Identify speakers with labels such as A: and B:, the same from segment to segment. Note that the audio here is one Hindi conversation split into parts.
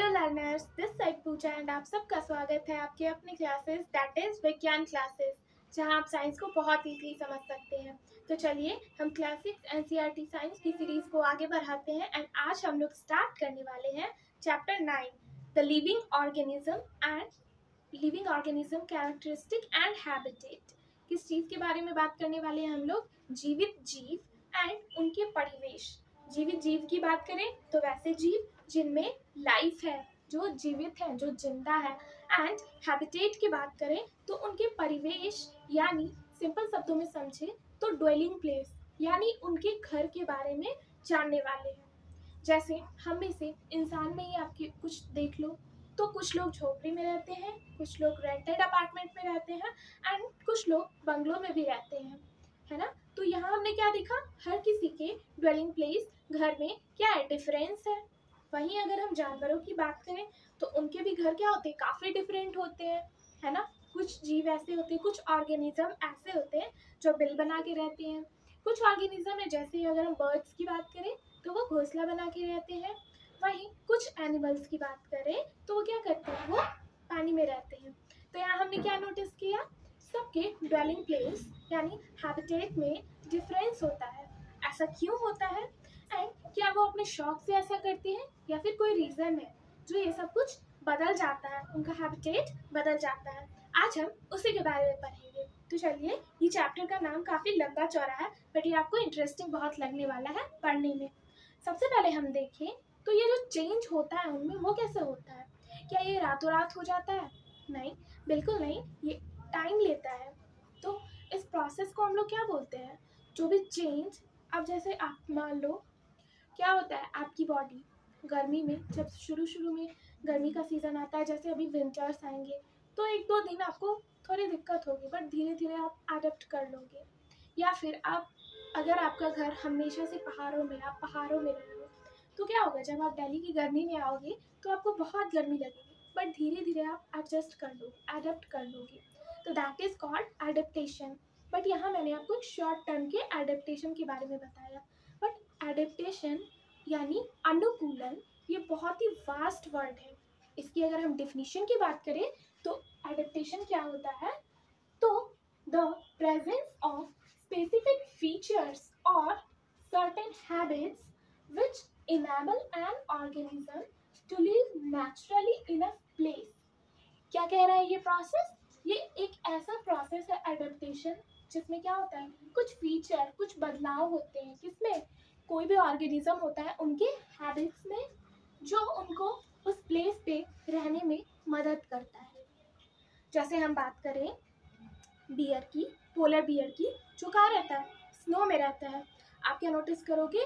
A: Hello learners, this side Pooja and आप सबका स्वागत है आपके अपनी classes that is Vigyan classes, जहां आप साइंस को बहुत इजीली समझ सकते हैं। तो चलिए हम क्लास 6 एनसीईआरटी साइंस की सीरीज को आगे बढ़ाते हैं एंड आज हम लोग स्टार्ट करने वाले हैं chapter 9 the living organism characteristic and habitat. किस चीज़ के बारे में बात करने वाले हैं हम लोग? जीवित जीव एंड उनके परिवेश। जीवित जीव की बात करें तो वैसे जीव जिनमें लाइफ है, जो जीवित है, जो जिंदा है। एंड हैबिटेट की बात करें तो उनके परिवेश, यानी सिंपल शब्दों में समझे तो ड्वेलिंग प्लेस, यानी उनके घर के बारे में जानने वाले हैं। जैसे हम में से इंसान में ही आपके कुछ देख लो, तो कुछ लोग झोपड़ी में रहते हैं, कुछ लोग रेंटेड अपार्टमेंट में रहते हैं एंड कुछ लोग बंगलों में भी रहते हैं, है ना। तो यहाँ हमने क्या देखा, हर किसी के ड्वेलिंग प्लेस, घर में क्या है, डिफरेंस है। वहीं अगर हम जानवरों की बात करें तो उनके भी घर क्या होते हैं, काफ़ी डिफरेंट होते हैं, है ना। कुछ जीव ऐसे होते हैं, कुछ ऑर्गेनिज्म ऐसे होते हैं जो बिल बना के रहते हैं। कुछ ऑर्गेनिज्म है, जैसे अगर हम बर्ड्स की बात करें तो वो घोंसला बना के रहते हैं। वहीं कुछ एनिमल्स की बात करें तो वो क्या करते हैं, वो पानी में रहते हैं। तो यहाँ हमने क्या नोटिस किया, सबके ड्वेलिंग प्लेस यानी हैबिटेट में डिफरेंस होता है। ऐसा क्यों होता है एंड क्या वो अपने शौक से ऐसा करते हैं या फिर कोई रीज़न है जो ये सब कुछ बदल जाता है, उनका हैबिटेट बदल जाता है। आज हम उसी के बारे में पढ़ेंगे। तो चलिए, ये चैप्टर का नाम काफ़ी लंबा चौड़ा है बट ये आपको इंटरेस्टिंग बहुत लगने वाला है पढ़ने में। सबसे पहले हम देखें तो ये जो चेंज होता है उनमें, वो कैसे होता है? क्या ये रातों रात हो जाता है? नहीं, बिल्कुल नहीं, ये टाइम लेता है। तो इस प्रोसेस को हम लोग क्या बोलते हैं, जो भी चेंज। अब जैसे आप मान लो, क्या होता है आपकी बॉडी गर्मी में, जब शुरू में गर्मी का सीज़न आता है, जैसे अभी विंटर्स आएंगे, तो 1-2 दिन आपको थोड़ी दिक्कत होगी बट धीरे धीरे आप अडेप्ट कर लोगे। या फिर आप, अगर आपका घर हमेशा से पहाड़ों में, आप पहाड़ों में रह रहे हो, तो क्या होगा, जब आप दिल्ली की गर्मी में आओगे तो आपको बहुत गर्मी लगेगी बट धीरे धीरे आप एडजस्ट कर लोगे, एडेप्ट कर लोगे। तो that is called adaptation. But यहाँ मैंने आपको एक शॉर्ट टर्म के एडेप्टेशन के बारे में बताया। बट एडेप्टेशन यानी अनुकूलन, ये बहुत ही वास्ट वर्ड है। इसकी अगर हम डेफिनेशन की बात करें तो एडेप्टेशन क्या होता है, तो the presence of specific features or certain habits which enable an organism to live naturally in a place। क्या कह रहा है ये प्रोसेस? ये एक ऐसा प्रोसेस है एडेप्टेशन जिसमें क्या होता है, कुछ फीचर, कुछ बदलाव होते हैं। किसमें? कोई भी ऑर्गेनिज्म होता है उनके हैबिट्स में, जो उनको उस प्लेस पे रहने में मदद करता है। जैसे हम बात करें बियर की, पोलर बियर की, जो कहाँ रहता है, स्नो में रहता है। आप क्या नोटिस करोगे,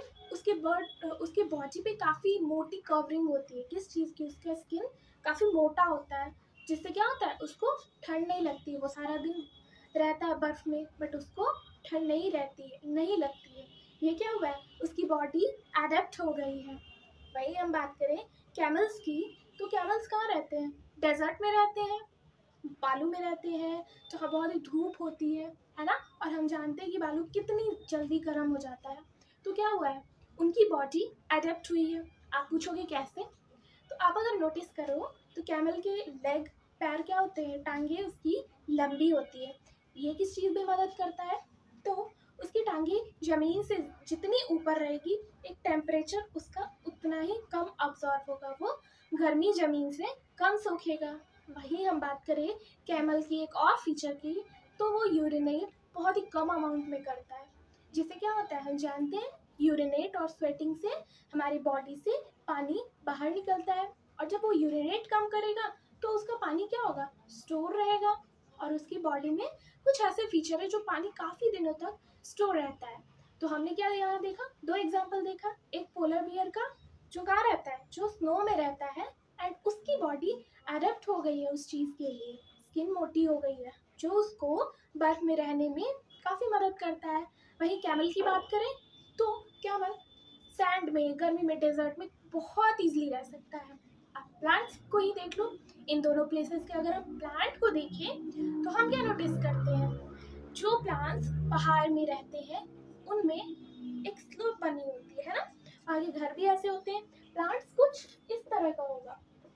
A: उसके बॉडी पे काफ़ी मोटी कवरिंग होती है। किस चीज़ की? उसका स्किन काफ़ी मोटा होता है, जिससे क्या होता है, उसको ठंड नहीं लगती है। वो सारा दिन रहता है बर्फ़ में बट उसको ठंड नहीं रहती है, नहीं लगती है। ये क्या हुआ है, उसकी बॉडी एडेप्ट हो गई है। वही हम बात करें कैमल्स की, तो कैमल्स कहाँ रहते हैं? डेजर्ट में रहते हैं, बालू में रहते हैं, जहाँ बहुत ही धूप होती है ना। और हम जानते हैं कि बालू कितनी जल्दी गर्म हो जाता है। तो क्या हुआ है, उनकी बॉडी अडेप्ट हुई है। आप पूछोगे कैसे? तो आप अगर नोटिस करो तो कैमल के लेग, पैर क्या होते हैं, टांगे उसकी लंबी होती है। ये किस चीज़ में मदद करता है, तो उसकी टांगे ज़मीन से जितनी ऊपर रहेगी, एक टेम्परेचर उसका उतना ही कम अब्जॉर्ब होगा, वो गर्मी ज़मीन से कम सोखेगा। वही हम बात करें कैमल की एक और फीचर की, तो वो यूरिनेट बहुत ही कम अमाउंट में करता है। जिससे क्या होता है, हम जानते हैं यूरिनेट और स्वेटिंग से हमारी बॉडी से पानी बाहर निकलता है। और जब वो यूरिनेट कम करेगा तो उसका पानी क्या होगा, स्टोर रहेगा। और उसकी बॉडी में कुछ ऐसे फीचर है जो पानी काफ़ी दिनों तक स्टोर रहता है। तो हमने क्या यहाँ देखा, 2 एग्जाम्पल देखा। एक पोलर बियर का, जो कहाँ रहता है, जो स्नो में रहता है एंड उसकी बॉडी अडेप्ट हो गई है उस चीज़ के लिए, स्किन मोटी हो गई है, जो उसको बर्फ में रहने में काफ़ी मदद करता है। वहीं कैमल की बात करें तो कैमल सैंड में, गर्मी में, डेजर्ट में बहुत इजीली रह सकता है। आप प्लांट्स को ही देख लो, इन दोनों प्लेसेस के अगर हम प्लांट को देखें तो हम क्या नोटिस करते हैं, जो प्लांट्स पहाड़ में रहते हैं उनमें एक स्लोप बनी होती है ना। आगे घर भी ऐसे होते हैं, प्लांट्स कुछ इस तरह का होगा,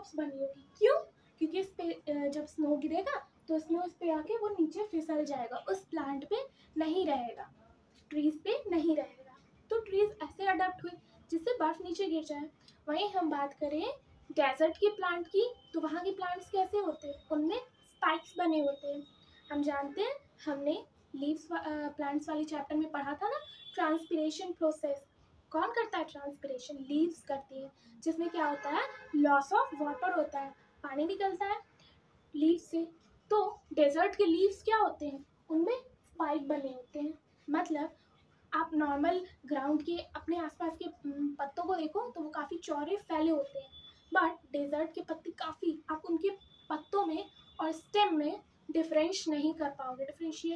A: ड्रॉप्स बनी होगी। क्यों? क्योंकि इस पे जब स्नो गिरेगा तो स्नो इस पे आके वो नीचे फिसल जाएगा, उस प्लांट पे नहीं रहेगा, ट्रीज पे नहीं रहेगा। तो ट्रीज ऐसे अडेप्ट हुए जिससे बर्फ नीचे गिर जाए। वहीं हम बात करें डेजर्ट के प्लांट की, तो वहाँ के प्लांट्स कैसे होते हैं? उनमें स्पाइक्स बने होते हैं। हम जानते हैं, हमने लीव्स प्लांट्स वाले चैप्टर में पढ़ा था ना, ट्रांसपिरेशन प्रोसेस। कौन करता है ट्रांसपिरेशन? लीव्स करती है, जिसमें क्या होता है, लॉस ऑफ वाटर होता है, पानी निकलता है लीव्स से। तो डेजर्ट के लीव्स क्या होते हैं? उनमें स्पाइक बने होते हैं। मतलब आप नॉर्मल ग्राउंड के अपने आसपास के पत्तों को देखो तो वो काफ़ी चौड़े फैले होते हैं, बट डेजर्ट के पत्ते काफ़ी, आप उनके पत्तों में और स्टेम में डिफरेंशिएट नहीं कर पाओगे।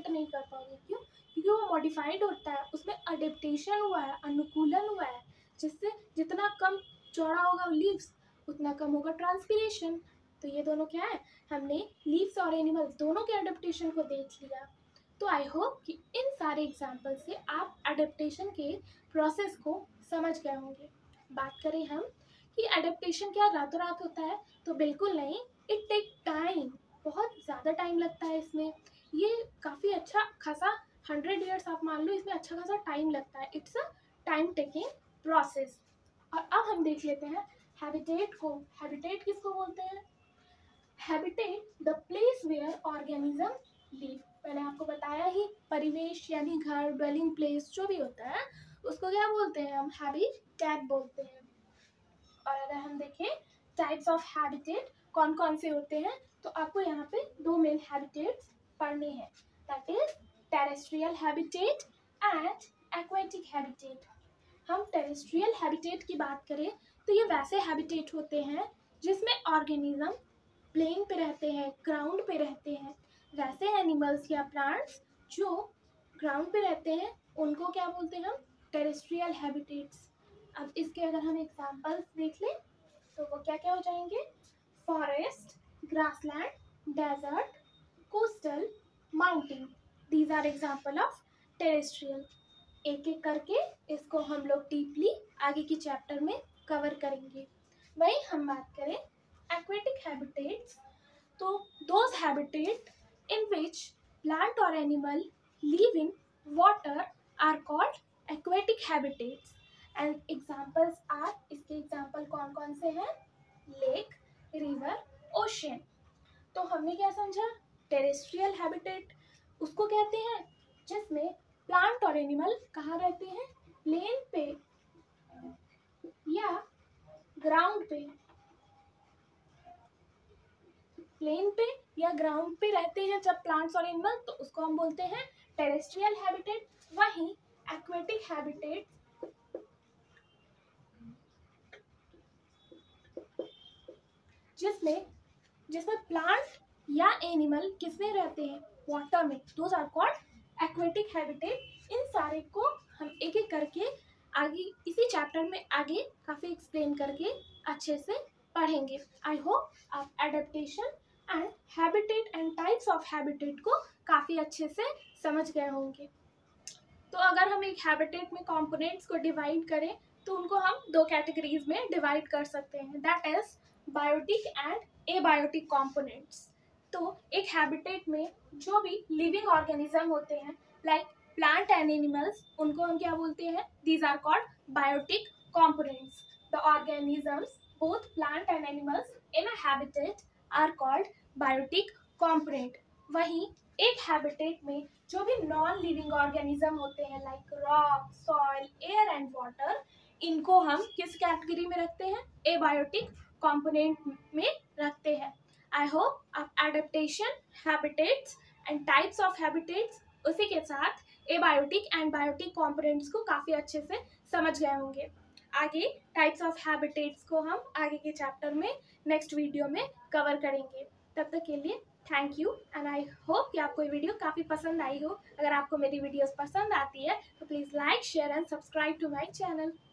A: क्यों? क्योंकि वो मॉडिफाइड होता है, उसमें अडेप्टेशन हुआ है, अनुकूलन हुआ है, जिससे जितना कम चौड़ा होगा लीव्स उतना कम होगा ट्रांसपिरेशन। तो ये दोनों क्या है, हमने लीव्स और एनिमल्स दोनों के अडेप्टेशन को देख लिया। तो आई होप कि इन सारे एग्जाम्पल से आप अडेप्टेशन के प्रोसेस को समझ गए होंगे। बात करें हम कि अडेप्टेशन क्या रातों रात होता है, तो बिल्कुल नहीं, इट टेक टाइम, बहुत ज़्यादा टाइम लगता है इसमें। ये काफ़ी अच्छा खासा 100 ईयर्स आप मान लो, इसमें अच्छा खासा टाइम लगता है। It's a time taking process. और अब हम देख लेते हैं हैबिटेट को। हैबिटेट किसको बोलते हैं? Habitat the place where organism live. मैंने आपको बताया ही, परिवेश यानी घर, ड्वेलिंग प्लेस जो भी होता है उसको क्या बोलते हैं हम? हैबिटेट बोलते हैं। और अगर हम देखें टाइप्स ऑफ हैबिटेट कौन कौन से होते हैं, तो आपको यहाँ पे दो मेन हैबिटेट्स पढ़ने हैं, that is terrestrial habitat and aquatic habitat. हम टेरेस्ट्रियल हैबिटेट की बात करें तो ये वैसे हैबिटेट होते हैं जिसमें ऑर्गेनिज्म प्लेन पे रहते हैं, ग्राउंड पे रहते हैं। वैसे एनिमल्स या प्लांट्स जो ग्राउंड पे रहते हैं उनको क्या बोलते हैं हम? Terrestrial habitats. अब इसके अगर हम एग्जांपल्स देख लें तो वो क्या क्या हो जाएंगे? Forest, grassland, desert, coastal, mountain. These are example of terrestrial. एक एक करके इसको हम लोग डीपली आगे की चैप्टर में कवर करेंगे। वहीं हम बात करें aquatic habitats, तो those habitat in which plant or animal live in water are called aquatic habitats and examples are, इसके एग्जाम्पल कौन कौन से हैं? Lake, river, ocean. तो हमने क्या समझा? टेरेस्ट्रियल हैबिटेट उसको कहते हैं जिसमें प्लांट और एनिमल कहाँ रहते हैं? प्लेन पे या ग्राउंड पे, प्लेन पे या ग्राउंड पे रहते हैं जब प्लांट्स और एनिमल, तो उसको हम बोलते हैं टेरेस्ट्रियल हैबिटेट। वहीं एक्वेटिक हैबिटेट जिसमें प्लांट या एनिमल किसमें रहते हैं? वाटर में। Those are called aquatic habitat. इन सारे को हम एक एक करके आगे इसी चैप्टर में आगे काफ़ी एक्सप्लेन करके अच्छे से पढ़ेंगे। आई होप आप adaptation and habitat and types of habitat को काफ़ी अच्छे से समझ गए होंगे। तो अगर हम एक हैबिटेट में कंपोनेंट्स को डिवाइड करें तो उनको हम दो कैटेगरीज में डिवाइड कर सकते हैं, that is biotic and abiotic components. तो एक हैबिटेट में जो भी लिविंग ऑर्गेनिज्म होते हैं लाइक प्लांट एंड एनिमल्स, उनको हम क्या बोलते हैं? These are called biotic components. The organisms both plant and animals in a habitat are called biotic component. वहीं एक हैबिटेट में जो भी नॉन लिविंग ऑर्गेनिज्म होते हैं like rock, soil, air and water, इनको हम किस कैटेगरी में रखते हैं? एबायोटिक कंपोनेंट में रखते हैं। आई होप आप adaptation, habitats and types of habitats, उसी के साथ एबायोटिक एंड बायोटिक कंपोनेंट्स को काफ़ी अच्छे से समझ गए होंगे। आगे टाइप्स ऑफ हैबिटेट्स को हम आगे के चैप्टर में नेक्स्ट वीडियो में कवर करेंगे। तब तक के लिए thank you and I hope कि आपको ये वीडियो काफ़ी पसंद आई हो। अगर आपको मेरी वीडियोस पसंद आती है तो please like, share and subscribe to my channel.